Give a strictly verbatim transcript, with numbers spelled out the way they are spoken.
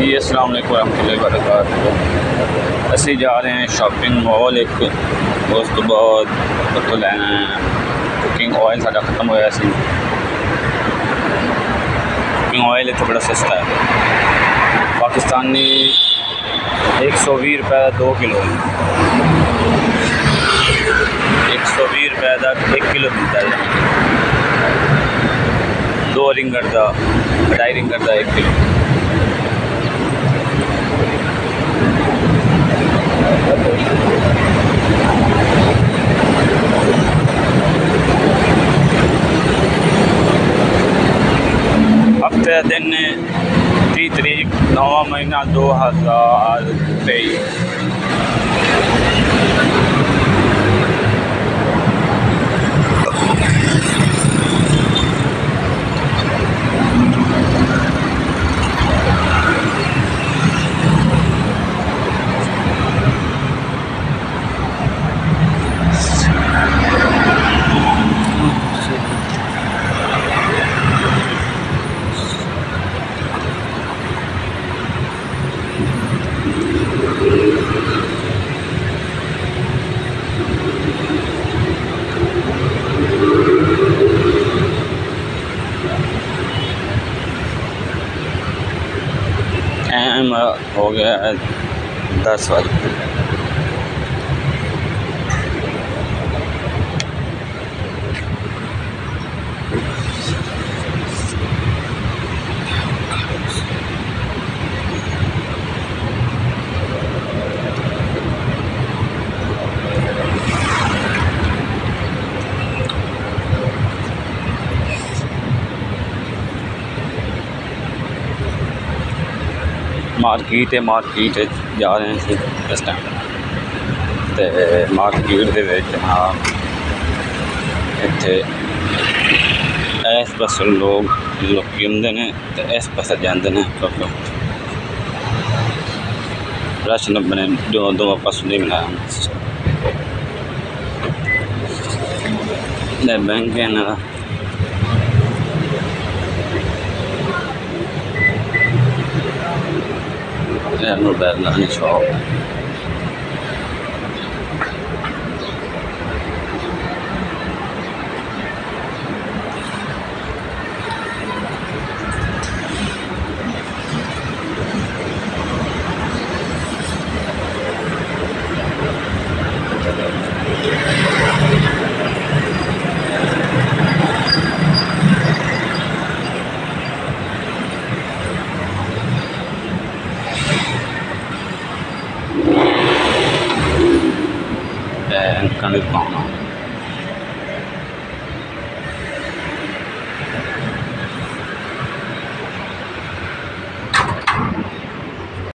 जी अस्सलाम वालेकुम रहमतुल्लाहि व बरकातुहू। असी जा रहे हैं शॉपिंग मॉल एक, उस तो बाद तो लैना है कुकिंग ऑयल साडा खत्म होया सी। कुकिंग ऑयल इत्थे बड़ा सस्ता है, पाकिस्तानी एक सौ भी रुपए का दो किलो है, एक सौ भी रुपए का एक किलो मिलता है। दो रिंगट का ढाई रिंगट का एक किलो। हफ्ते दिन तीस तरीक नवा महीना दो हज़ार तेईस। टाइम हो गया है दस बजे। मार्केट है, मार्केट जा रहे हैं इस टाइम। तो मार्केट दे विच हाँ इत्थे इस पासे लोग लोग आंदे ने ते इस पासे जांदे ने, क्योंकि रश न बने दो दो पासों नहीं बनाया बैंक है ना। मोबाइल लाने शॉप and kind of